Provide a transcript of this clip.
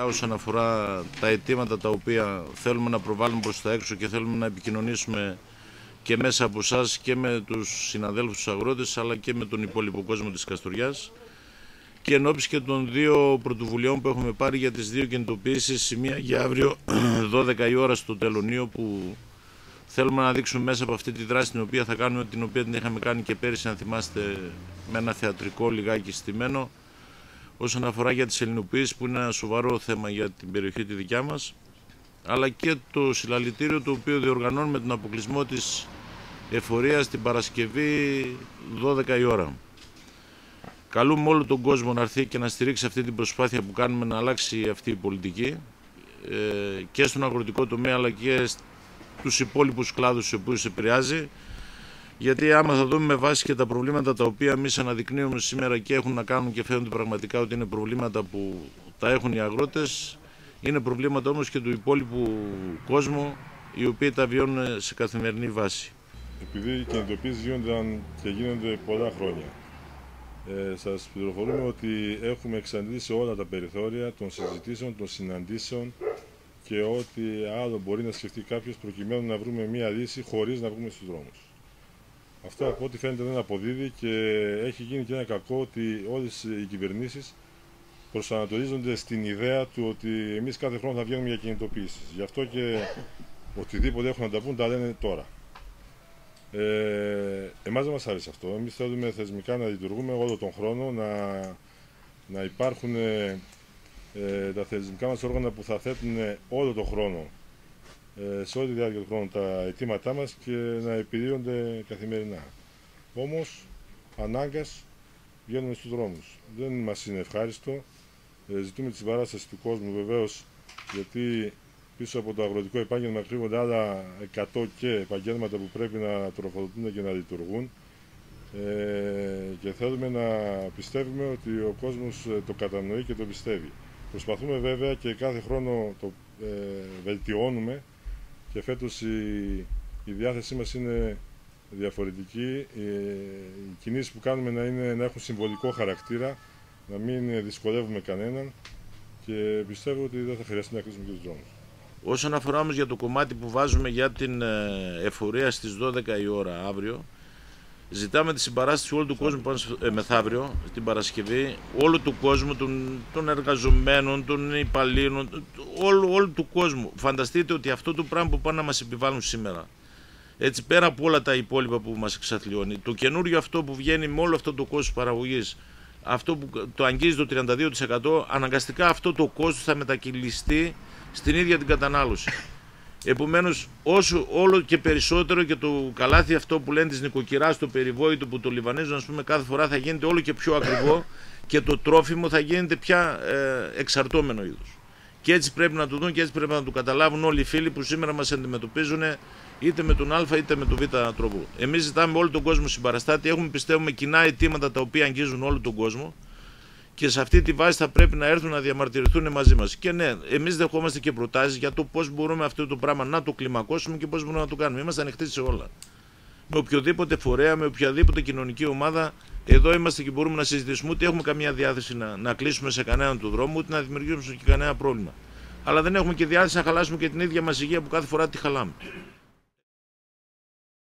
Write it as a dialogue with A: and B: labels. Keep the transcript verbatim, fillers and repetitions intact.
A: όσον αφορά τα αιτήματα τα οποία θέλουμε να προβάλλουμε προς τα έξω και θέλουμε να επικοινωνήσουμε και μέσα από εσάς και με τους συναδέλφους τους αγρότες, αλλά και με τον υπόλοιπο κόσμο της Καστοριάς, και εν ώψη και των δύο πρωτοβουλειών που έχουμε πάρει για τις δύο κινητοποιήσεις, η μία για αύριο δώδεκα η ώρα στο Τελωνείο, που θέλουμε να δείξουμε μέσα από αυτή τη δράση την οποία θα κάνουμε, την οποία την είχαμε κάνει και πέρυσι, αν θυμάστε, με ένα θεατρικό λιγάκι στημένο, όσον αφορά για τις ελληνοποιήσεις, που είναι ένα σοβαρό θέμα για την περιοχή τη δικιά μας, αλλά και το συλλαλητήριο το οποίο διοργανώνουμε τον αποκλεισμό της εφορίας την Παρασκευή δώδεκα η ώρα. Καλούμε όλο τον κόσμο να έρθει και να στηρίξει αυτή την προσπάθεια που κάνουμε να αλλάξει αυτή η πολιτική ε, και στον αγροτικό τομέα, αλλά και στους υπόλοιπους κλάδους στους οποίους επηρεάζει. Γιατί άμα θα δούμε με βάση και τα προβλήματα τα οποία εμείς αναδεικνύουμε σήμερα και έχουν να κάνουν και φαίνονται πραγματικά ότι είναι προβλήματα που τα έχουν οι αγρότες, είναι προβλήματα όμως και του υπόλοιπου κόσμου, οι οποίοι τα βιώνουν σε καθημερινή βάση.
B: Επειδή οι κινητοποιήσεις γίνονταν και γίνονται πολλά χρόνια, ε, σας πληροφορούμε ότι έχουμε εξαντλήσει όλα τα περιθώρια των συζητήσεων, των συναντήσεων και ό,τι άλλο μπορεί να σκεφτεί κάποιος προκειμένου να βρούμε μία λύση χωρίς να βγούμε στους δρόμους. Αυτό από ό,τι φαίνεται δεν αποδίδει και έχει γίνει και ένα κακό ότι όλες οι κυβερνήσεις προσανατολίζονται στην ιδέα του ότι εμείς κάθε χρόνο θα βγαίνουμε για κινητοποιήσεις. Γι' αυτό και οτιδήποτε έχουν να τα πούν τα λένε τώρα. Ε, εμάς δεν μας άρεσε αυτό. Εμείς θέλουμε θεσμικά να λειτουργούμε όλο τον χρόνο, να, να υπάρχουν ε, τα θεσμικά μας όργανα που θα θέτουν όλο τον χρόνο, ε, σε όλη τη διάρκεια του χρόνου, τα αιτήματά μας και να επιλύονται καθημερινά. Όμως, ανάγκας βγαίνουμε στους δρόμους. Δεν μας είναι ευχάριστο. Ε, ζητούμε τη συμπαράσταση του κόσμου βεβαίως, γιατί πίσω από το αγροτικό επάγγελμα κρύβονται άλλα εκατό και επαγγέλματα που πρέπει να τροφοδοτούν και να λειτουργούν. Ε, και θέλουμε να πιστεύουμε ότι ο κόσμος το κατανοεί και το πιστεύει. Προσπαθούμε βέβαια και κάθε χρόνο το ε, βελτιώνουμε και φέτος η, η διάθεσή μας είναι διαφορετική. Ε, οι κινήσεις που κάνουμε να, είναι, να έχουν συμβολικό χαρακτήρα, να μην δυσκολεύουμε κανέναν και πιστεύω ότι δεν θα χρειαστεί να κλείσουμε και τους δρόμους.
A: Όσον αφορά όμως για το κομμάτι που βάζουμε για την εφορία στις δώδεκα η ώρα αύριο, ζητάμε τη συμπαράσταση όλου του κόσμου ε, μεθαύριο, την Παρασκευή, όλου του κόσμου, των, των εργαζομένων, των υπαλλήλων, όλου, όλου του κόσμου. Φανταστείτε ότι αυτό το πράγμα που πάνε να μας επιβάλλουν σήμερα, έτσι πέρα από όλα τα υπόλοιπα που μας εξαθλιώνει, το καινούριο αυτό που βγαίνει με όλο αυτό το κόστος παραγωγής, αυτό που το αγγίζει το τριάντα δύο τοις εκατό, αναγκαστικά αυτό το κόστος θα μετακυλιστεί στην ίδια την κατανάλωση. Επομένως, όσο όλο και περισσότερο και το καλάθι αυτό που λένε της νοικοκυράς, το περιβόητο που το λιβανίζουν, ας πούμε, κάθε φορά θα γίνεται όλο και πιο ακριβό και το τρόφιμο θα γίνεται πια ε, εξαρτώμενο είδος. Και έτσι πρέπει να το δουν και έτσι πρέπει να το καταλάβουν όλοι οι φίλοι που σήμερα μας αντιμετωπίζουν είτε με τον Α είτε με τον Β τρόπο. Εμείς ζητάμε όλο τον κόσμο συμπαραστάτη, έχουμε πιστεύουμε κοινά αιτήματα τα οποία αγγίζουν όλο τον κόσμο. Και σε αυτή τη βάση θα πρέπει να έρθουν να διαμαρτυρηθούν μαζί μας. Και ναι, εμείς δεχόμαστε και προτάσεις για το πώς μπορούμε αυτό το πράγμα να το κλιμακώσουμε και πώς μπορούμε να το κάνουμε. Είμαστε ανοιχτοί σε όλα. Με οποιοδήποτε φορέα, με οποιαδήποτε κοινωνική ομάδα, εδώ είμαστε και μπορούμε να συζητήσουμε. Ούτε έχουμε καμία διάθεση να, να κλείσουμε σε κανέναν του δρόμου, ούτε να δημιουργήσουμε και κανένα πρόβλημα. Αλλά δεν έχουμε και διάθεση να χαλάσουμε και την ίδια μας υγεία που κάθε φορά τη χαλάμε.